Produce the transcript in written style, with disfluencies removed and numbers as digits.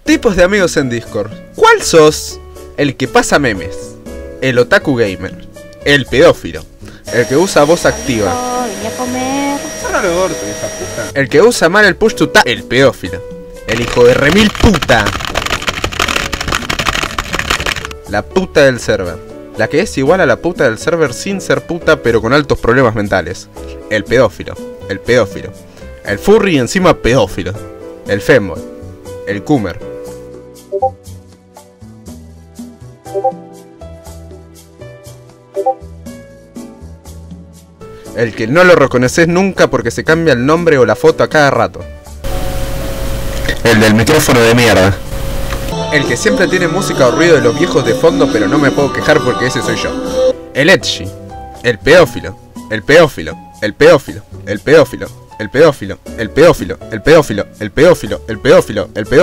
Tipos de amigos en Discord. ¿Cuál sos? El que pasa memes, el otaku gamer, el pedófilo, el que usa voz activa, Vine a comer. Ahora lo gordo, esa puta. el que usa mal el push to tag, el pedófilo, el hijo de remil puta, la puta del server, la que es igual a la puta del server sin ser puta pero con altos problemas mentales, el pedófilo, el pedófilo, el furry y encima pedófilo, el femboy, el coomer. El que no lo reconoces nunca porque se cambia el nombre o la foto a cada rato. El del micrófono de mierda. El que siempre tiene música o ruido de los viejos de fondo pero no me puedo quejar porque ese soy yo. El edgy. El pedófilo. El pedófilo. El pedófilo. El pedófilo. El pedófilo. El pedófilo. El pedófilo. El pedófilo. El pedófilo. El pedófilo.